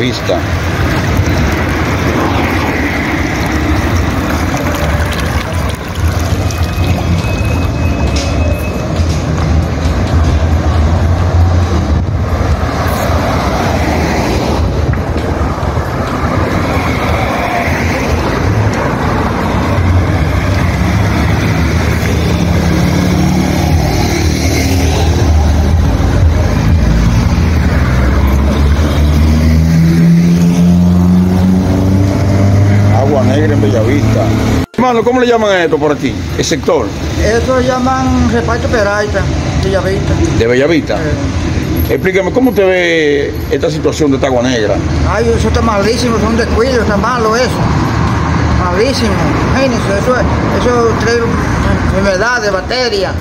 Bellavista. Negra en Bellavista. Hermano, ¿cómo le llaman a esto por aquí? ¿El sector? Esto llaman reparto Peralta, Bellavista. ¿De Bellavista? Explíqueme, ¿cómo usted ve esta situación de esta agua negra? Ay, eso está malísimo, es un descuido, está malo eso. Malísimo. Imagínense, eso trae enfermedades, bacterias.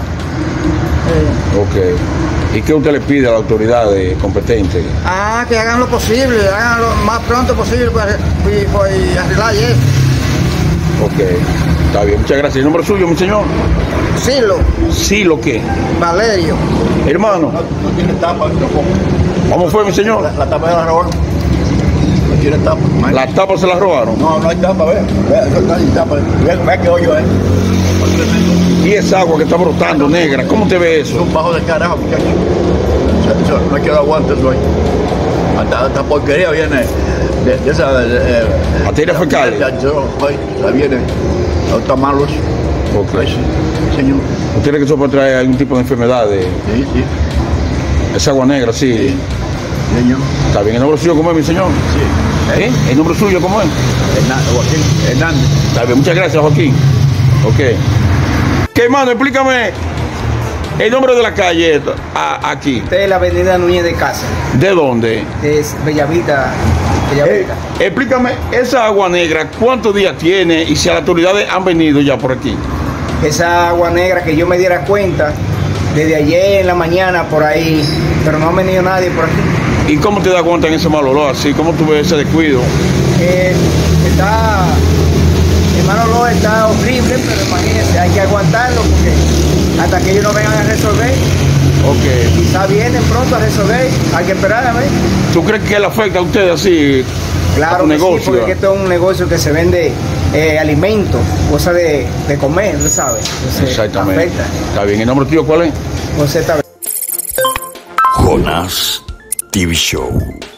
Ok. ¿Y qué usted le pide a las autoridades competentes? Que hagan lo posible, hagan lo más pronto posible para arreglar eso. Ok, está bien, muchas gracias. ¿El nombre suyo, mi señor? Silo. ¿Silo qué? Valerio. Hermano. No tiene tapa, tampoco. ¿Cómo fue, mi señor? La tapa de la robaron. No tiene tapa. ¿La tapa se la robaron? No, no hay tapa, ve. Eso está sin tapa. Ve que hoyo es. Y esa agua que está brotando negra, ¿cómo te ve Es eso? un bajo de carajo, muchacho. Eso, no hay que dar aguante eso ahí. Esta porquería viene de esa... ¿Materia fecal? La viene. Está malos. Ok. Ay, sí, señor. ¿Usted cree que eso puede traer algún tipo de enfermedades? Sí, sí. Esa agua negra, sí. Sí. Señor. Está bien, ¿el nombre suyo cómo es, mi señor? Sí. ¿Eh? ¿El nombre suyo cómo es? Joaquín Hernández. Está bien, muchas gracias, Joaquín. Ok. ¿Qué, hermano? Explícame el nombre de la calle aquí. Esta es la avenida Núñez de Casa. ¿De dónde? Es Bellavista. Bellavista. Explícame, esa agua negra, ¿cuántos días tiene y si las autoridades han venido ya por aquí? Esa agua negra que yo me diera cuenta desde ayer en la mañana por ahí, pero no ha venido nadie por aquí. ¿Y cómo te das cuenta en ese mal olor así? ¿Cómo tú ves ese descuido? El mal olor está horrible, pero imagínense, hay que aguantarlo porque hasta que ellos no vengan a resolver. Ok. Quizá vienen pronto a resolver, hay que esperar a ver. ¿Tú crees que le afecta a ustedes así? Claro a tu que negocio? sí, porque esto es un negocio que se vende alimentos, cosas de comer, ¿sabes? Entonces, Exactamente. afecta. Está bien, ¿el nombre tuyo cuál es? José está Jonás TV Show.